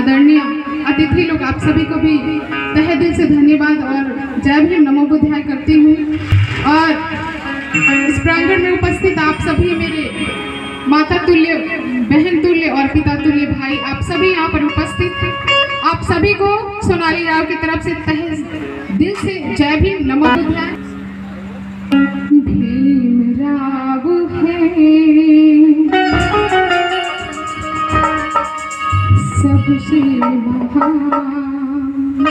आदरणीय अतिथि लोग, आप सभी को भी तहे दिल से धन्यवाद और जय भीम नमो बुद्धाय करती हूँ। और इस प्रांगण में उपस्थित आप सभी मेरे माता तुल्य, बहन तुल्य और पिता तुल्य भाई, आप सभी यहाँ पर उपस्थित, आप सभी को सोनाली राव की तरफ से तहे दिल से जय भीम नमो बुद्धाय। भीम राव सबसे महान,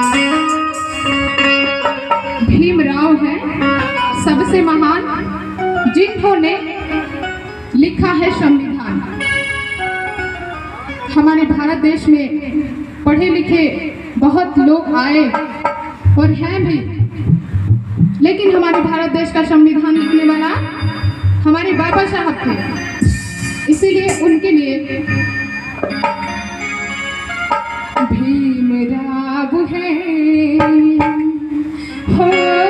भीमराव है सबसे महान, जिन्होंने लिखा है संविधान। हमारे भारत देश में पढ़े लिखे बहुत लोग आए और हैं भी, लेकिन हमारे भारत देश का संविधान लिखने वाला हमारे बाबा साहब थे। इसीलिए उनके लिए भीमराव है हो,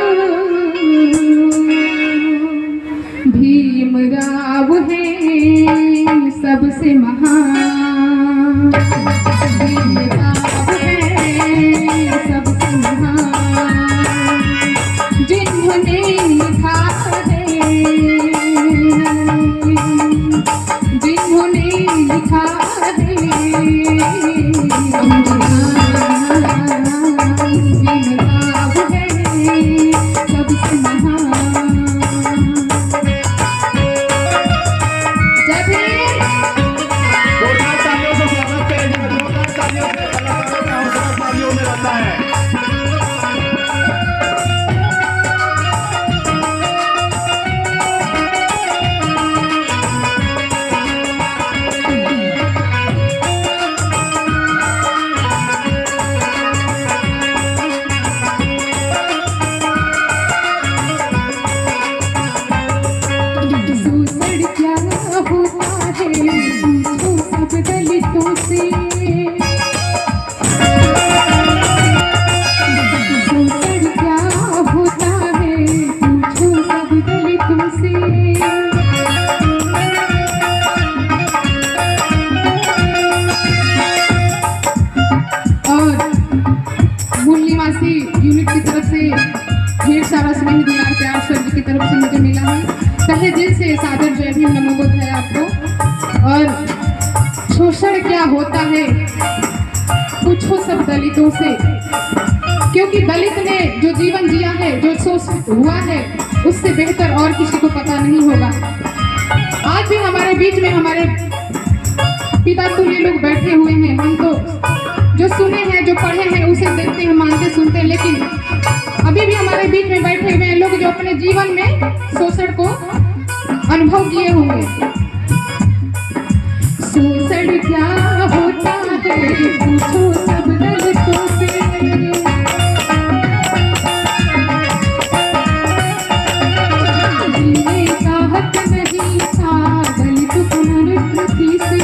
भीमराव है सबसे महान, भीमराव है सबसे महान, जिन्होंने लिखा है, जिन्होंने लिखा है यूनिट की तरफ से ढेर सारा स्नेह दुलार प्यार स्वर्ग की तरफ से मुझे मिला है। तहे दिल से सादर जय भीम नमो बुद्धाय आपको। और शोषण क्या होता है पूछो सब दलितों से, क्योंकि दलित ने जो जीवन जिया है, जो शोषण हुआ है, उससे बेहतर और किसी को पता नहीं होगा। आज भी हमारे बीच में हमारे पिता तुल्य लोग बैठे हुए हैं। हम तो जो सुने हैं, जो पढ़े हैं, उसे देखते हैं, मानते सुनते हैं, लेकिन अभी भी हमारे बीच में बैठे हुए हैं लोग जो अपने जीवन में शोषण को अनुभव किए होंगे। शोषण क्या होता है पूछो सब दलितों से, जीने का हक नहीं था दलित पुनर्वृत्ति से।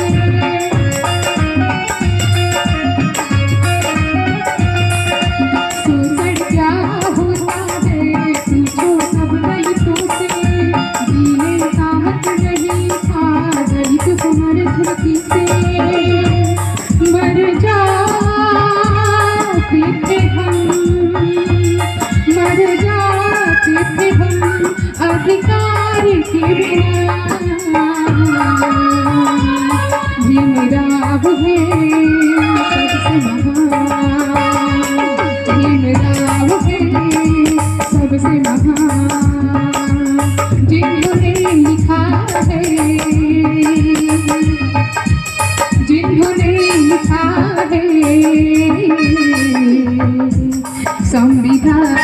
अधिकार के बिना भीमराव है सबसे महान, भीमराव है सबसे महान, जिन्होंने लिखा है, जिन्होंने लिखा है संविधान।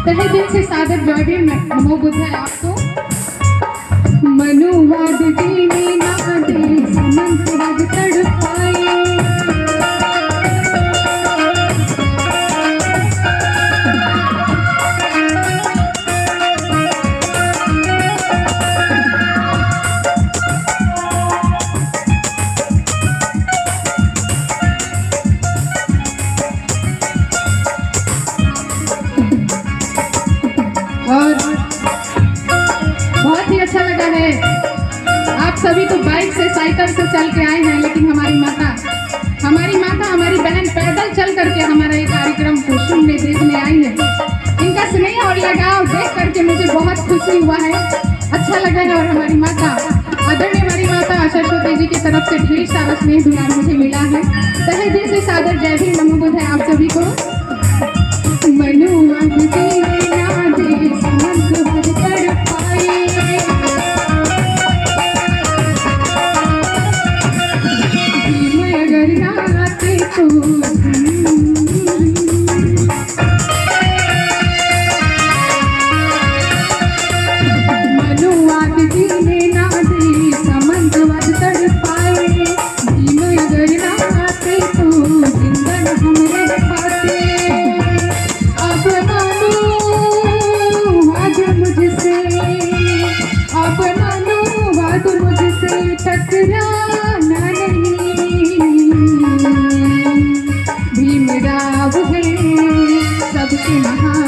तहे दिल से सादर जय भीम नमो बुद्धाय आपको। मनुवाद जीने ना दे समंतवाद तड़पाए, और बहुत ही अच्छा लगा है। आप सभी तो बाइक से साइकिल से चल के आए हैं, लेकिन हमारी माता हमारी बहन पैदल चल करके हमारा ये कार्यक्रम को सुनने देखने आई है। इनका स्नेह और लगाव देख करके मुझे बहुत खुशी हुआ है, अच्छा लगा है। और हमारी माता आदरणीय हमारी माता सरस्वती जी की तरफ से ढेर सारा स्नेह दुलार मुझे मिला है। तहे दिल से सादर जय भीम नमो बुद्धाय आप सभी को। मनुवाद जीने ना दे समंतवाद तड़पाए, भीम अगर ना आते तो मनुवाद जीने ना दे समंतवाद तड़पाए, भीम अगर ना आते तो जिंदन हम रह पाते। अब मानो वाद मुझसे टकराना नहीं, भीमराव है सबके महान